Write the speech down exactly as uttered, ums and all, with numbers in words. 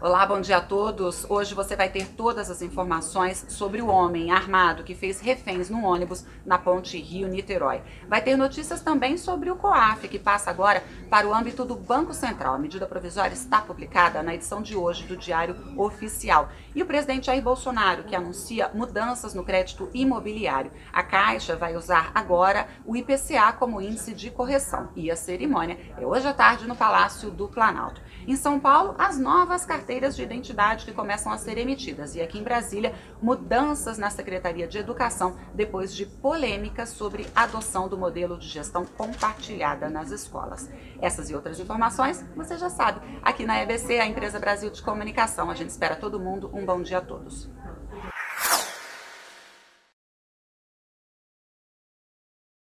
Olá, bom dia a todos. Hoje você vai ter todas as informações sobre o homem armado que fez reféns no ônibus na ponte Rio-Niterói. Vai ter notícias também sobre o COAF, que passa agora para o âmbito do Banco Central. A medida provisória está publicada na edição de hoje do Diário Oficial. E o presidente Jair Bolsonaro, que anuncia mudanças no crédito imobiliário. A Caixa vai usar agora o I P C A como índice de correção. E a cerimônia é hoje à tarde no Palácio do Planalto. Em São Paulo, as novas carteiras de identidade que começam a ser emitidas. E aqui em Brasília, mudanças na Secretaria de Educação depois de polêmicas sobre a adoção do modelo de gestão compartilhada nas escolas. Essas e outras informações você já sabe. Aqui na E B C, a Empresa Brasil de Comunicação. A gente espera todo mundo. Um bom dia a todos.